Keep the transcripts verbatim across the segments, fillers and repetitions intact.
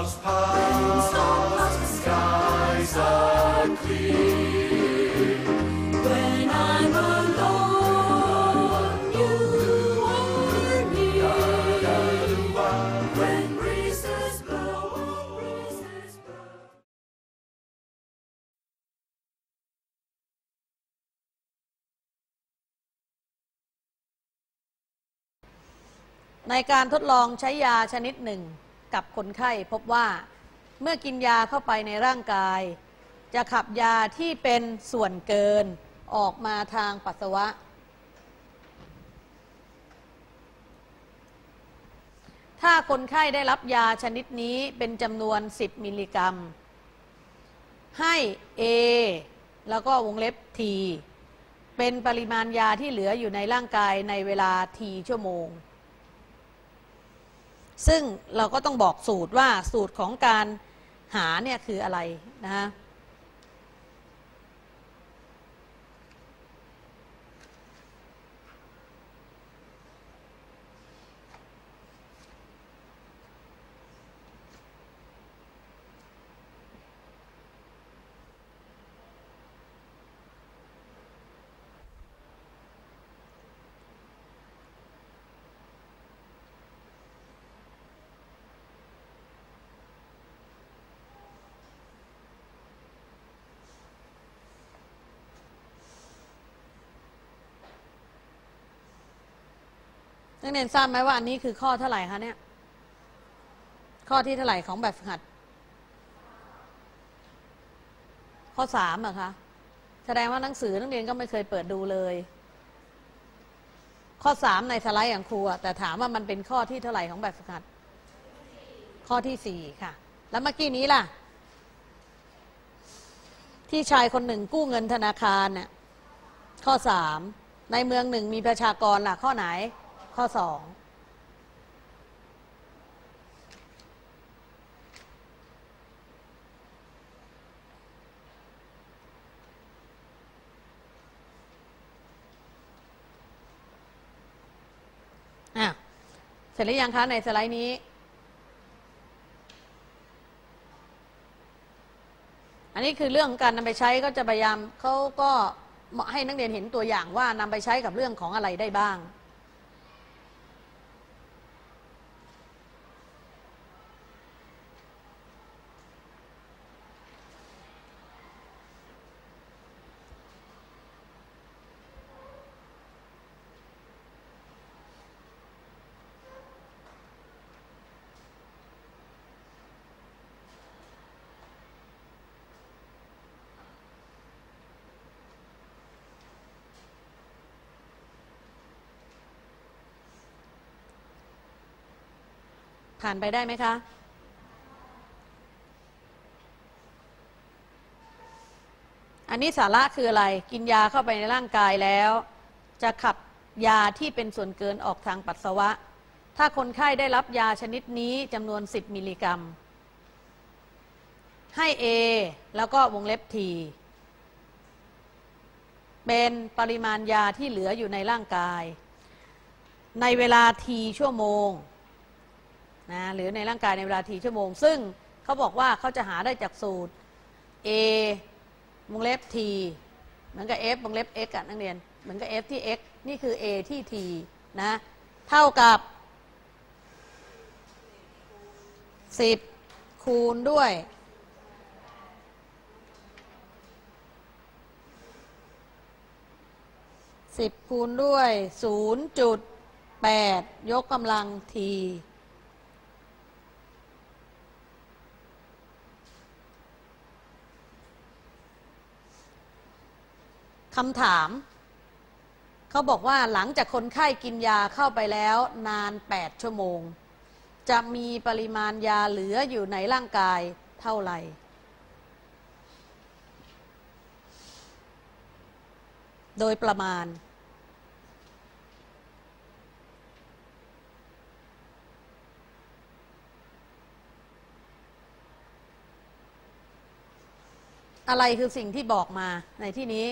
clouds pass, the skies are clear. When I'm alone, you are near. When breezes blow, breezes blow. ในการทดลองใช้ยาชนิดหนึ่งกับคนไข้พบว่าเมื่อกินยาเข้าไปในร่างกายจะขับยาที่เป็นส่วนเกินออกมาทางปัสสาวะถ้าคนไข้ได้รับยาชนิดนี้เป็นจำนวนสิบมิลลิกรัมให้ A แล้วก็วงเล็บ T เป็นปริมาณยาที่เหลืออยู่ในร่างกายในเวลา T ชั่วโมงซึ่งเราก็ต้องบอกสูตรว่าสูตรของการหาเนี่ยคืออะไรนะฮะนักเรียนทราบไหมว่าอันนี้คือข้อเท่าไหร่คะเนี่ยข้อที่เท่าไหร่ของแบบฝึกหัดข้อสามเหรอคะแสดงว่าหนังสือนักเรียนก็ไม่เคยเปิดดูเลยข้อสามในสไลด์ของครูแต่ถามว่ามันเป็นข้อที่เท่าไหร่ของแบบฝึกหัดข้อที่สี่ค่ะแล้วเมื่อกี้นี้ล่ะที่ชายคนหนึ่งกู้เงินธนาคารเนี่ยข้อสามในเมืองหนึ่งมีประชากรล่ะข้อไหนข้อสองอ่ะเสร็จหรือยังคะในสไลด์นี้อันนี้คือเรื่องของการนำไปใช้ก็จะพยายามเขาก็ให้นักเรียนเห็นตัวอย่างว่านำไปใช้กับเรื่องของอะไรได้บ้างผ่านไปได้ไหมคะอันนี้สาระคืออะไรกินยาเข้าไปในร่างกายแล้วจะขับยาที่เป็นส่วนเกินออกทางปัสสาวะถ้าคนไข้ได้รับยาชนิดนี้จำนวนสิบมิลลิกรัมให้ A แล้วก็วงเล็บ T เป็นปริมาณยาที่เหลืออยู่ในร่างกายในเวลา T ชั่วโมงนะหรือในร่างกายในเวลา T ชั่วโมงซึ่งเขาบอกว่าเขาจะหาได้จากสูตร A วงเล็บ T เหมือนกับ F วงเล็บ X อ่ะนักเรียนเหมือนกับ F ที่ X นี่คือ A ที่ T นะเท่ากับสิบคูณด้วยสิบคูณด้วย ศูนย์จุดแปด ยกกำลัง Tคำถามเขาบอกว่าหลังจากคนไข้กินยาเข้าไปแล้วนานแปดชั่วโมงจะมีปริมาณยาเหลืออยู่ในร่างกายเท่าไหร่โดยประมาณอะไรคือสิ่งที่บอกมาในที่นี้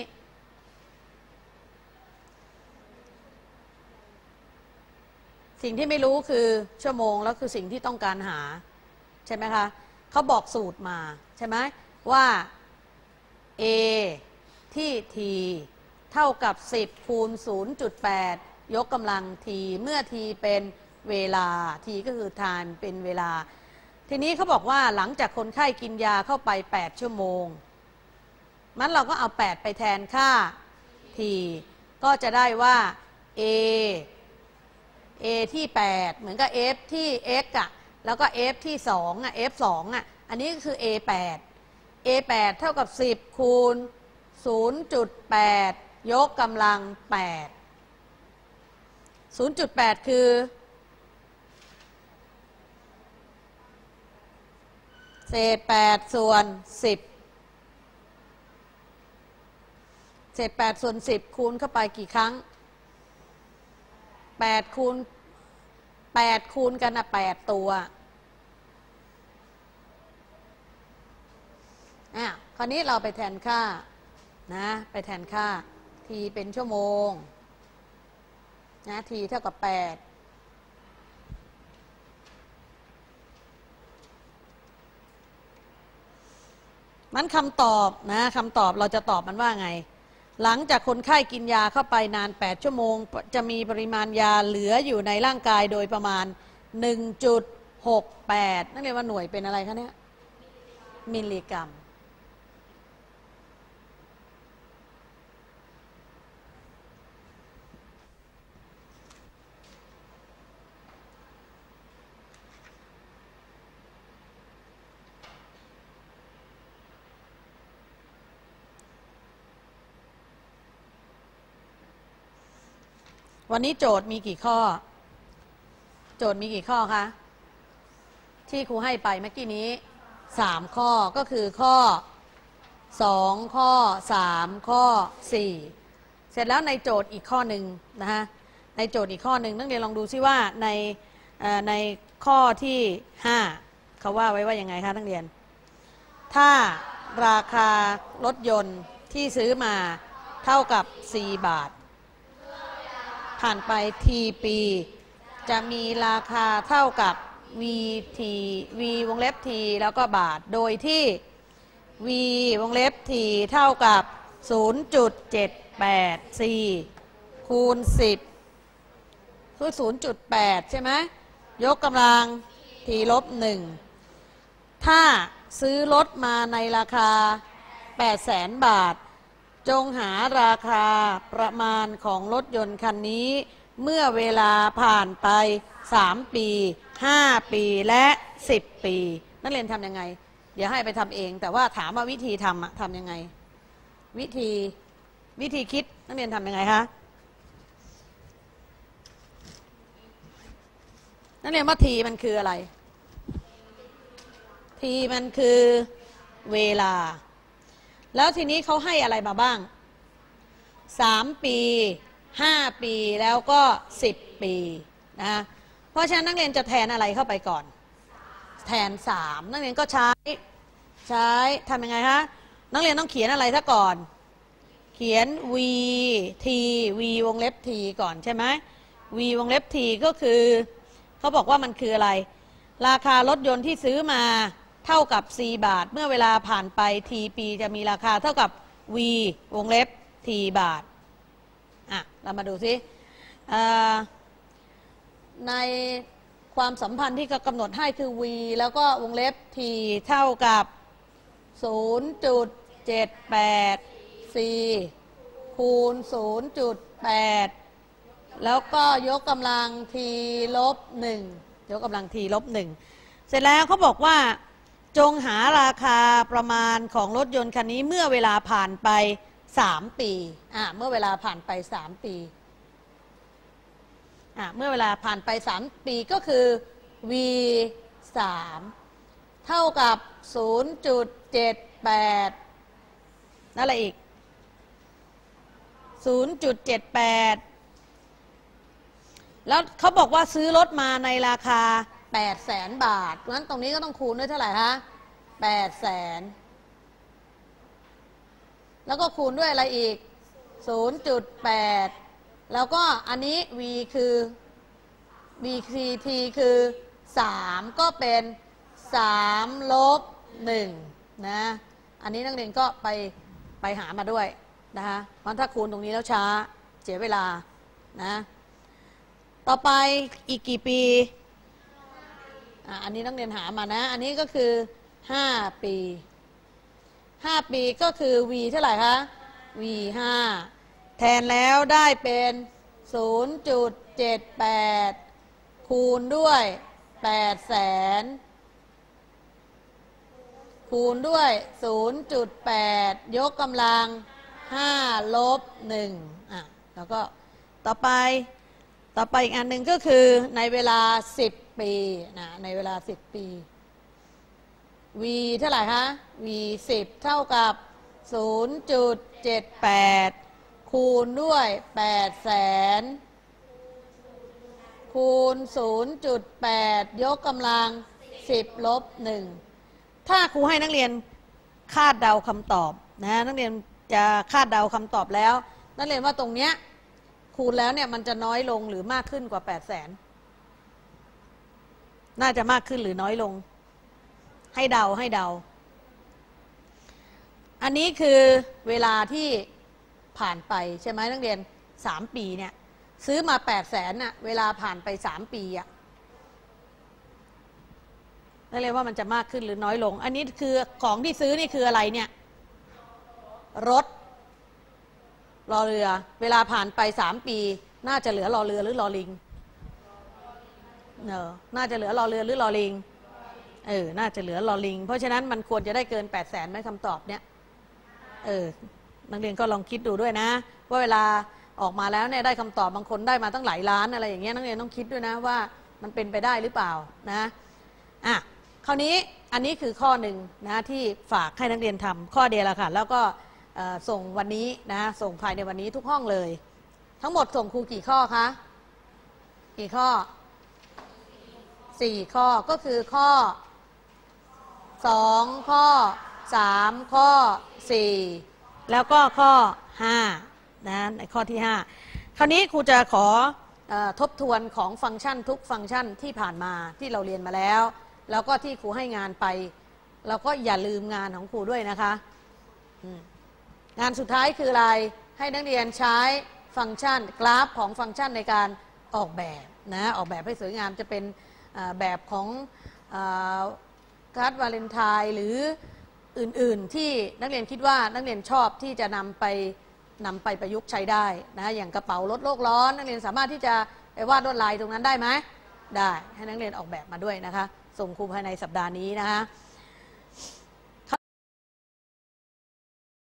สิ่งที่ไม่รู้คือชั่วโมงแล้วคือสิ่งที่ต้องการหาใช่ไหมคะเขาบอกสูตรมาใช่ไหมว่า a ที่ t เท่ากับสิบคูณ ศูนย์จุดแปด ยกกำลัง t เมื่อ t เป็นเวลา t ก็คือ time เป็นเวลาทีนี้เขาบอกว่าหลังจากคนไข้กินยาเข้าไปแปดชั่วโมงมันเราก็เอาแปดไปแทนค่า t ก็จะได้ว่า a a ที่แปดเหมือนกับ f ที่ x อ่ะแล้วก็ f ที่สองอ่ะ f สองอ่ะอันนี้ก็คือ a แปด a แปดเท่ากับสิบคูณ ศูนย์จุดแปด ยกกำลังแปด ศูนย์จุดแปด คือเศษแปดส่วนสิบเศษแปดส่วนสิบคูณเข้าไปกี่ครั้งแปดคูณแปดคูณกันนะแปดตัวอ่ะคราวนี้เราไปแทนค่านะไปแทนค่า t เป็นชั่วโมงนะ t เท่ากับแปดมันคำตอบนะคำตอบเราจะตอบมันว่าไงหลังจากคนไข้กินยาเข้าไปนานแปดชั่วโมงจะมีปริมาณยาเหลืออยู่ในร่างกายโดยประมาณ หนึ่งจุดหกแปด นั่นเรียกว่าหน่วยเป็นอะไรคะเนี่ยมิลลิกรัมวันนี้โจทย์มีกี่ข้อโจทย์มีกี่ข้อคะที่ครูให้ไปเมื่อกี้นี้สามข้อก็คือข้อสองข้อสามข้อสี่เสร็จแล้วในโจทย์อีกข้อหนึ่งนะฮะในโจทย์อีกข้อหนึ่งนักเรียนลองดูซิว่าในในข้อที่ห้าเขาว่าไว้ว่ายังไงคะนักเรียนถ้าราคารถยนต์ที่ซื้อมาเท่ากับสี่บาทผ่านไป t ปีจะมีราคาเท่ากับ v t v วงเล็บ t แล้วก็บาทโดยที่ v วงเล็บ t เท่ากับ ศูนย์จุดเจ็ดแปดสี่ คูณสิบคือ ศูนย์จุดแปด ใช่ไหมยกกำลัง t ลบหนึ่งถ้าซื้อรถมาในราคา แปดแสน บาทจงหาราคาประมาณของรถยนต์คันนี้เมื่อเวลาผ่านไปสามปีห้าปีและสิบปีนักเรียนทำยังไงเดี๋ยวให้ไปทำเองแต่ว่าถามว่าวิธีทำอะทำยังไงวิธีวิธีคิดนักเรียนทำยังไงคะนักเรียนว่าทีมันคืออะไรทีมันคือเวลาแล้วทีนี้เขาให้อะไรมาบ้างสามปีห้าปีแล้วก็สิบปีนะเพราะฉะนั้นนักเรียนจะแทนอะไรเข้าไปก่อนแทนสามนักเรียนก็ใช้ใช้ทำยังไงคะนักเรียนต้องเขียนอะไรซะก่อนเขียน v t v วงเล็บ t ก่อนใช่ไหม v วงเล็บ t ก็คือเขาบอกว่ามันคืออะไรราคารถยนต์ที่ซื้อมาเท่ากับ c บาทเมื่อเวลาผ่านไป t ปีจะมีราคาเท่ากับ v วงเล็บ t บาทอ่ะเรามาดูซิในความสัมพันธ์ที่กำหนดให้คือ v แล้วก็วงเล็บ t เท่ากับ ศูนย์จุดเจ็ดแปดสี่ คูณ ศูนย์จุดแปด แล้วก็ยกกำลัง t ลบหนึ่งยกกำลัง t ลบหนึ่งเสร็จแล้วเขาบอกว่าจงหาราคาประมาณของรถยนต์คันนี้เมื่อเวลาผ่านไปสามปีอ่ะเมื่อเวลาผ่านไปสามปีอ่ะเมื่อเวลาผ่านไปสามปีก็คือ v สามเท่ากับ ศูนย์จุดเจ็ดแปด นั่นอะไรอีก ศูนย์จุดเจ็ดแปด แล้วเขาบอกว่าซื้อรถมาในราคาแปดแสนบาทเพราะฉะนั้นตรงนี้ก็ต้องคูณด้วยเท่าไหร่คะแปดแสนแล้วก็คูณด้วยอะไรอีก ศูนย์จุดแปด แล้วก็อันนี้ v คือ v t คือสามก็เป็นสามลบหนึ่งนะอันนี้นักเรียนก็ไปไปหามาด้วยนะคะเพราะถ้าคูณตรงนี้แล้วช้าเสียเวลานะต่อไปอีกกี่ปีอ่ะอันนี้นักเรียนหามานะอันนี้ก็คือห้าปีห้าปีก็คือ v เท่าไหร่คะ v ห้าแทนแล้วได้เป็น ศูนย์จุดเจ็ดแปด คูณด้วยแปดแสนคูณด้วย ศูนย์จุดแปด ยกกำลังห้าลบหนึ่งอ่ะแล้วก็ต่อไปต่อไปอีกอันหนึ่งก็คือในเวลาสิบปีนะในเวลาสิบปี v เท่าไหร่คะ v สิบเท่ากับ ศูนย์จุดเจ็ดแปด คูณด้วยแปดแสนคูณ ศูนย์จุดแปด ยกกำลังสิบลบหนึ่งถ้าครูให้นักเรียนคาดเดาคำตอบนะนักเรียนจะคาดเดาคำตอบแล้วนักเรียนว่าตรงเนี้ยคูณแล้วเนี่ยมันจะน้อยลงหรือมากขึ้นกว่าแปดแสนน่าจะมากขึ้นหรือน้อยลงให้เดาให้เดาอันนี้คือเวลาที่ผ่านไปใช่ไหมนักเรียนสามปีเนี่ยซื้อมาแปดแสนน่ะเวลาผ่านไปสามปีอะนั่นเลยว่ามันจะมากขึ้นหรือน้อยลงอันนี้คือของที่ซื้อนี่คืออะไรเนี่ยรถรอเรือเวลาผ่านไปสามปีน่าจะเหลือรอเรือหรือรอลิงเนอะน่าจะเหลือรอเรือหรือรอลิงเออน่าจะเหลือรอลิงเพราะฉะนั้นมันควรจะได้เกินแปดแสนไหมคำตอบเนี่ยเออนักเรียนก็ลองคิดดูด้วยนะว่าเวลาออกมาแล้วเนี่ยได้คำตอบบางคนได้มาตั้งหลายล้านอะไรอย่างเงี้ยนักเรียนต้องคิดด้วยนะว่ามันเป็นไปได้หรือเปล่านะอ่ะคราวนี้อันนี้คือข้อหนึ่งนะที่ฝากให้นักเรียนทำข้อเดียวละค่ะแล้วก็ส่งวันนี้นะส่งภายในวันนี้ทุกห้องเลยทั้งหมดส่งครูกี่ข้อคะกี่ข้อสี่ข้อก็คือข้อสองข้อสามข้อสี่แล้วก็ข้อห้านะในข้อที่ห้าคราวนี้ครูจะขอเอ่อทบทวนของฟังก์ชันทุกฟังก์ชันที่ผ่านมาที่เราเรียนมาแล้วแล้วก็ที่ครูให้งานไปเราก็อย่าลืมงานของครูด้วยนะคะงานสุดท้ายคืออะไรให้นักเรียนใช้ฟังก์ชันกราฟของฟังก์ชันในการออกแบบนะออกแบบให้สวยงามจะเป็นแบบของการ์ดวาเลนไทน์หรืออื่นๆที่นักเรียนคิดว่านักเรียนชอบที่จะนำไปนำไปประยุกต์ใช้ได้นะอย่างกระเป๋าลดโลกร้อนนักเรียนสามารถที่จะไปวาดลวดลายตรงนั้นได้ไหมได้ให้นักเรียนออกแบบมาด้วยนะคะส่งครูภายในสัปดาห์นี้นะคะ